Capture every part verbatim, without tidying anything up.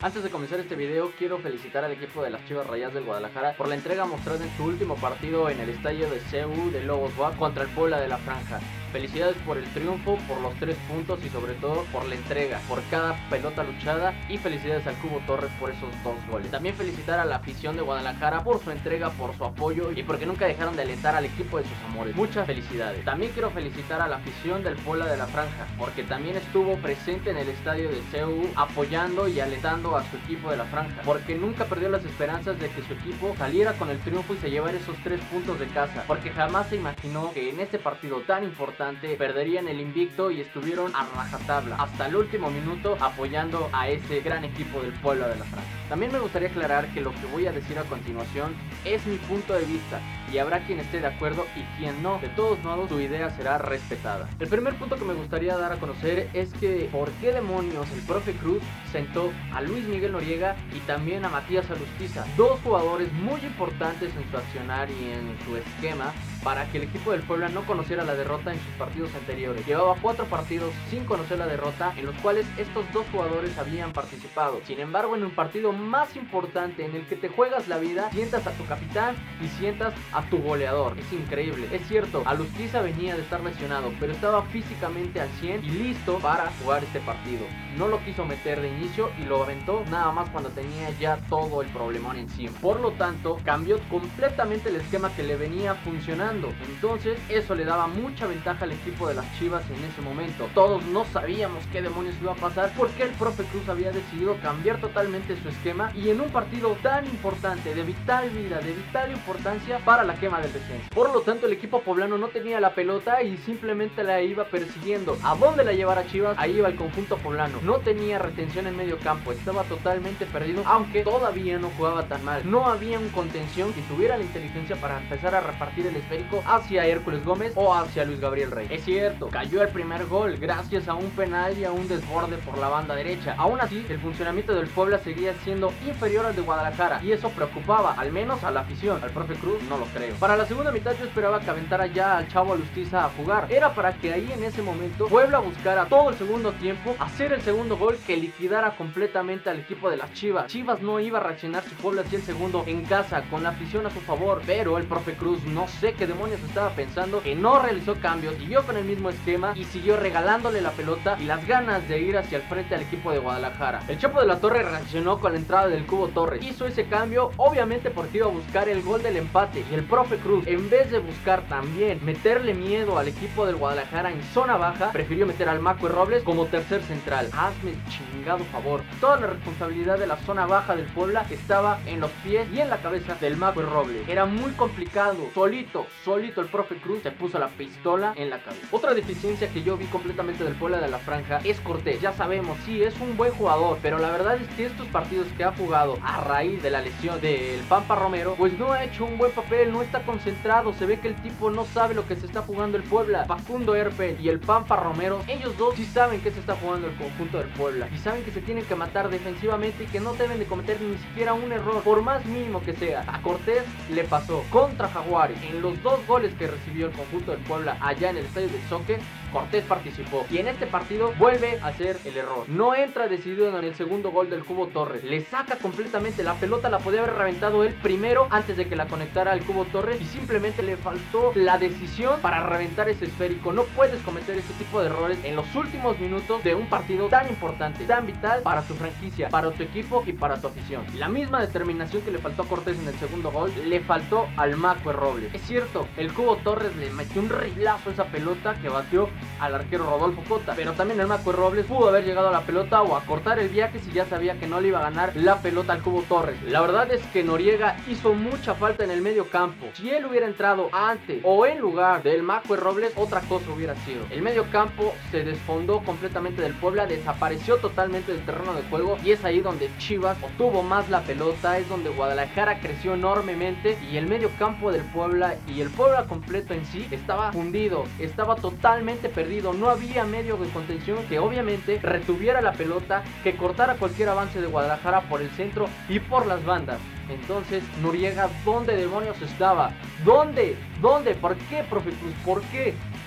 Antes de comenzar este video, quiero felicitar al equipo de las Chivas Rayadas del Guadalajara por la entrega mostrada en su último partido en el estadio de C U de Lobos B U A contra el Puebla de la Franja. Felicidades por el triunfo, por los tres puntos y sobre todo por la entrega, por cada pelota luchada, y felicidades al Cubo Torres por esos dos goles. También felicitar a la afición de Guadalajara por su entrega, por su apoyo y porque nunca dejaron de alentar al equipo de sus amores. Muchas felicidades. También quiero felicitar a la afición del Puebla de la Franja, porque también estuvo presente en el estadio de C U apoyando y alentando a su equipo de la Franja, porque nunca perdió las esperanzas de que su equipo saliera con el triunfo y se llevara esos tres puntos de casa, porque jamás se imaginó que en este partido tan importante perderían el invicto y estuvieron a rajatabla hasta el último minuto apoyando a ese gran equipo del Puebla de la Franja. También me gustaría aclarar que lo que voy a decir a continuación es mi punto de vista y habrá quien esté de acuerdo y quien no. De todos modos, su idea será respetada. El primer punto que me gustaría dar a conocer es que ¿por qué demonios el profe Cruz sentó a Luis Miguel Noriega y también a Matías Alustiza? Dos jugadores muy importantes en su accionar y en su esquema para que el equipo del Puebla no conociera la derrota en sus partidos anteriores. Llevaba cuatro partidos sin conocer la derrota, en los cuales estos dos jugadores habían participado. Sin embargo, en un partido más importante en el que te juegas la vida, sientas a tu capitán y sientas a tu goleador. Es increíble. Es cierto, Alustiza venía de estar lesionado, pero estaba físicamente al cien y listo para jugar este partido. No lo quiso meter de inicio y lo aventó nada más cuando tenía ya todo el problemón encima. Por lo tanto, cambió completamente el esquema que le venía funcionando. Entonces eso le daba mucha ventaja al equipo de las Chivas en ese momento. Todos no sabíamos qué demonios iba a pasar, porque el profe Cruz había decidido cambiar totalmente su esquema y en un partido tan importante, de vital vida, de vital importancia para la quema del descenso. Por lo tanto, el equipo poblano no tenía la pelota y simplemente la iba persiguiendo. ¿A dónde la llevara Chivas? Ahí iba el conjunto poblano. No tenía retención en medio campo, estaba totalmente perdido, aunque todavía no jugaba tan mal. No había un contención que tuviera la inteligencia para empezar a repartir el esférico hacia Hércules Gómez o hacia Luis Gabriel Rey. Es cierto, cayó el primer gol gracias a un penal y a un desborde por la banda derecha. Aún así, el funcionamiento del Puebla seguía siendo inferior al de Guadalajara y eso preocupaba, al menos a la afición. Al profe Cruz no lo creo. Para la segunda mitad yo esperaba que aventara ya al chavo Alustiza a jugar. Era para que ahí en ese momento Puebla buscara todo el segundo tiempo, hacer el segundo gol que liquidara completamente al equipo de las Chivas. Chivas no iba a reaccionar si Puebla hacía el segundo en casa con la afición a su favor, pero el profe Cruz no sé qué demonios estaba pensando, que no realizó cambios, siguió con el mismo esquema y siguió regalándole la pelota y las ganas de ir hacia el frente al equipo de Guadalajara. El Chapo de la Torre reaccionó con la entrada del Cubo Torres, hizo ese cambio obviamente porque iba a buscar el gol del empate, y el profe Cruz, en vez de buscar también meterle miedo al equipo del Guadalajara en zona baja, prefirió meter al Macue Robles como tercer central. Hazme el chingado favor. Toda la responsabilidad de la zona baja del Puebla estaba en los pies y en la cabeza del Macue Robles. Era muy complicado, solito, solito el profe Cruz se puso la pistola en la cabeza. Otra deficiencia que yo vi completamente del Puebla de la Franja es Cortés. Ya sabemos, sí, es un buen jugador, pero la verdad es que estos partidos que ha jugado a raíz de la lesión del Pampa Romero, pues no ha hecho un buen papel, no está concentrado, se ve que el tipo no sabe lo que se está jugando el Puebla. Facundo Herpel y el Pampa Romero, ellos dos sí saben que se está jugando el conjunto del Puebla y saben que se tienen que matar defensivamente y que no deben de cometer ni siquiera un error, por más mínimo que sea. A Cortés le pasó contra Jaguares en los dos goles que recibió el conjunto del Puebla allá en el estadio del Zoque. Cortés participó y en este partido vuelve a hacer el error. No entra decidido en el segundo gol del Cubo Torres, le saca completamente la pelota, la podía haber reventado él primero antes de que la conectara al Cubo Torres y simplemente le faltó la decisión para reventar ese esférico. No puedes cometer ese tipo de errores en los últimos minutos de un partido tan importante, tan vital para tu franquicia, para tu equipo y para tu afición. La misma determinación que le faltó a Cortés en el segundo gol le faltó al Macue Robles. Es cierto, el Cubo Torres le metió un rilazo a esa pelota que batió al arquero Rodolfo Cota, pero también el Macue Robles pudo haber llegado a la pelota o a cortar el viaje si ya sabía que no le iba a ganar la pelota al Cubo Torres. La verdad es que Noriega hizo mucha falta en el medio campo. Si él hubiera entrado antes o en lugar del Macue Robles, otra cosa hubiera sido. El medio campo se desfondó completamente del Puebla, desapareció totalmente del terreno de juego y es ahí donde Chivas obtuvo más la pelota, es donde Guadalajara creció enormemente y el medio campo del Puebla y el Puebla completo en sí estaba fundido, estaba totalmente perdido. No había medio de contención que obviamente retuviera la pelota, que cortara cualquier avance de Guadalajara por el centro y por las bandas. Entonces, Noriega, ¿dónde demonios estaba? ¿Dónde? ¿Dónde? ¿Por qué, profe Cruz? ¿Por qué?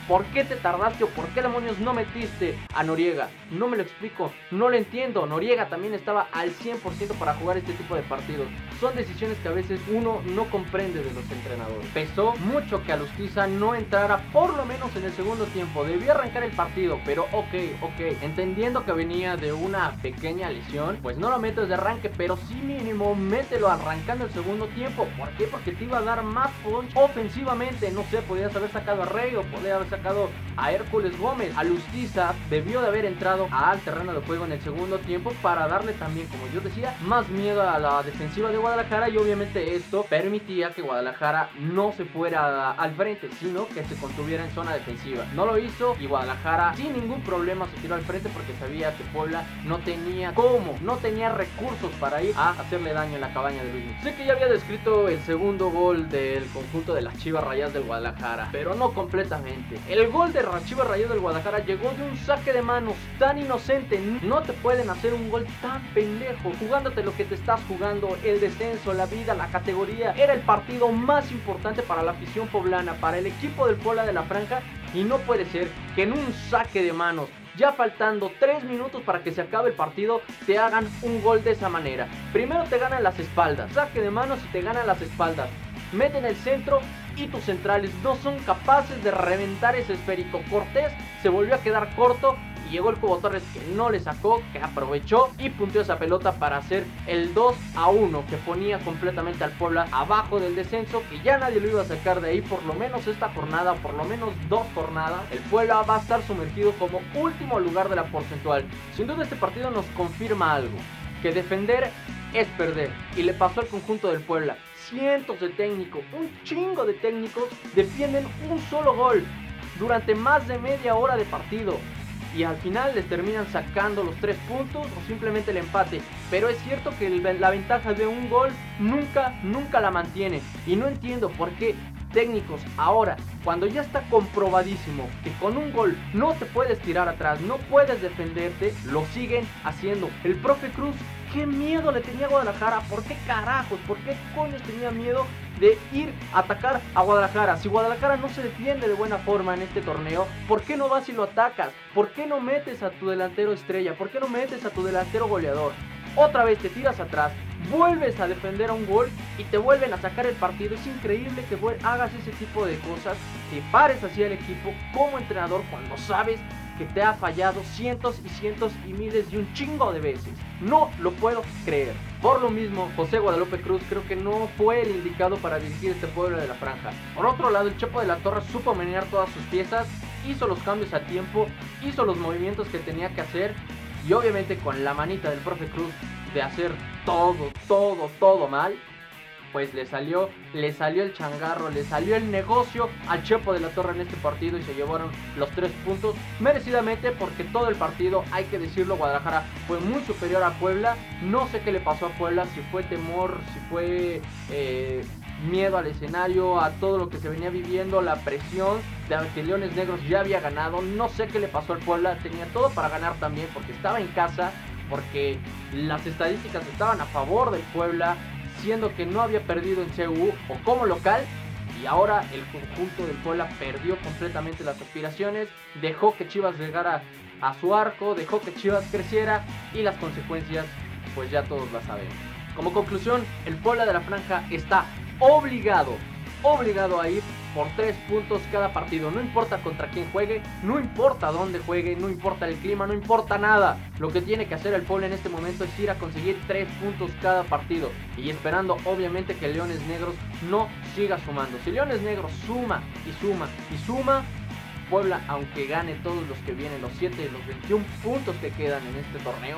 ¿por qué te tardaste o por qué demonios no metiste a Noriega? No me lo explico, no lo entiendo. Noriega también estaba al cien por ciento para jugar este tipo de partidos. Son decisiones que a veces uno no comprende de los entrenadores. Pesó mucho que Alustiza no entrara por lo menos en el segundo tiempo. Debió arrancar el partido, pero ok, ok, entendiendo que venía de una pequeña lesión, pues no lo metes de arranque, pero sí mínimo mételo arrancando el segundo tiempo. ¿Por qué? Porque te iba a dar más punch ofensivamente. No sé, podías haber sacado a Rey o podías haber sacado a Hércules Gómez. Alustiza debió de haber entrado al terreno de juego en el segundo tiempo para darle también, como yo decía, más miedo a la defensiva de Guadalajara, y obviamente esto permitía que Guadalajara no se fuera al frente, sino que se contuviera en zona defensiva. No lo hizo y Guadalajara sin ningún problema se tiró al frente porque sabía que Puebla no tenía cómo, no tenía recursos para ir a hacerle daño en la cabaña de Luis. Sé que ya había descrito el segundo gol del conjunto de las Chivas Rayadas del Guadalajara, pero no completamente. El gol de las Chivas Rayadas del Guadalajara llegó de un saque de manos tan inocente. No te pueden hacer un gol tan pendejo jugándote lo que te estás jugando, el descenso, la vida, la categoría. Era el partido más importante para la afición poblana, para el equipo del Puebla de la Franja, y no puede ser que en un saque de manos, ya faltando tres minutos para que se acabe el partido, te hagan un gol de esa manera. Primero te ganan las espaldas, saque de manos y te ganan las espaldas, meten el centro y tus centrales no son capaces de reventar ese esférico. Cortés se volvió a quedar corto y llegó el Cubo Torres, que no le sacó, que aprovechó y punteó esa pelota para hacer el dos a uno, que ponía completamente al Puebla abajo del descenso, que ya nadie lo iba a sacar de ahí, por lo menos esta jornada, por lo menos dos jornadas. El Puebla va a estar sumergido como último lugar de la porcentual. Sin duda este partido nos confirma algo, que defender es perder, y le pasó al conjunto del Puebla. Cientos de técnicos, un chingo de técnicos defienden un solo gol durante más de media hora de partido, y al final les terminan sacando los tres puntos o simplemente el empate. Pero es cierto que el, la ventaja de un gol nunca, nunca la mantiene. Y no entiendo por qué técnicos ahora, cuando ya está comprobadísimo que con un gol no te puedes tirar atrás, no puedes defenderte, lo siguen haciendo. El profe Cruz, ¿qué miedo le tenía a Guadalajara? ¿Por qué carajos? ¿Por qué coños tenía miedo de ir a atacar a Guadalajara? Si Guadalajara no se defiende de buena forma en este torneo, ¿por qué no vas y lo atacas? ¿Por qué no metes a tu delantero estrella? ¿Por qué no metes a tu delantero goleador? Otra vez te tiras atrás, vuelves a defender a un gol y te vuelven a sacar el partido. Es increíble que hagas ese tipo de cosas, que pares así al equipo como entrenador cuando sabes que te ha fallado cientos y cientos y miles y un chingo de veces. No lo puedo creer. Por lo mismo, José Guadalupe Cruz creo que no fue el indicado para dirigir este Puebla de la Franja. Por otro lado, el Chepo de la Torre supo menear todas sus piezas, hizo los cambios a tiempo, hizo los movimientos que tenía que hacer, y obviamente con la manita del profe Cruz de hacer todo, todo, todo mal, pues le salió, le salió el changarro, le salió el negocio al Chepo de la Torre en este partido y se llevaron los tres puntos merecidamente, porque todo el partido, hay que decirlo, Guadalajara fue muy superior a Puebla. No sé qué le pasó a Puebla, si fue temor, si fue eh, miedo al escenario, a todo lo que se venía viviendo, la presión de que Leones Negros ya había ganado. No sé qué le pasó al Puebla, tenía todo para ganar también porque estaba en casa, porque las estadísticas estaban a favor del Puebla, siendo que no había perdido en C U o como local, y ahora el conjunto del Puebla perdió completamente las aspiraciones, dejó que Chivas llegara a su arco, dejó que Chivas creciera, y las consecuencias pues ya todos las sabemos. Como conclusión, el Puebla de la Franja está obligado, obligado a ir por tres puntos cada partido. No importa contra quién juegue, no importa dónde juegue, no importa el clima, no importa nada. Lo que tiene que hacer el Puebla en este momento es ir a conseguir tres puntos cada partido, y esperando obviamente que Leones Negros no siga sumando. Si Leones Negros suma y suma y suma, Puebla, aunque gane todos los que vienen, los siete de los veintiún puntos que quedan en este torneo,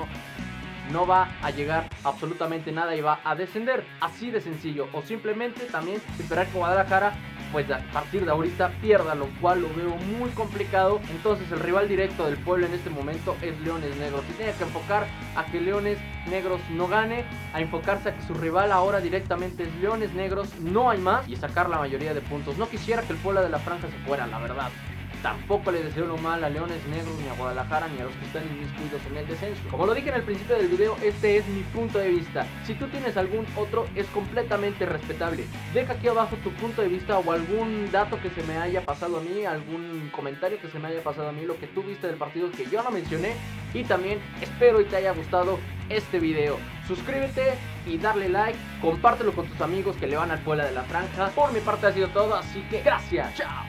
no va a llegar absolutamente nada y va a descender. Así de sencillo. O simplemente también esperar que Guadalajara pues a partir de ahorita pierda, lo cual lo veo muy complicado. Entonces el rival directo del Puebla en este momento es Leones Negros, y tiene que enfocar a que Leones Negros no gane, a enfocarse a que su rival ahora directamente es Leones Negros, no hay más, y sacar la mayoría de puntos. No quisiera que el Puebla de la Franja se fuera, la verdad. tampoco le deseo lo mal a Leones Negros, ni a Guadalajara, ni a los que están inmiscuidos en el descenso. Como lo dije en el principio del video, este es mi punto de vista. Si tú tienes algún otro, es completamente respetable. Deja aquí abajo tu punto de vista o algún dato que se me haya pasado a mí, algún comentario que se me haya pasado a mí, lo que tú viste del partido que yo no mencioné. Y también espero y te haya gustado este video. Suscríbete y darle like, compártelo con tus amigos que le van al Puebla de la Franja. Por mi parte ha sido todo, así que gracias, chao.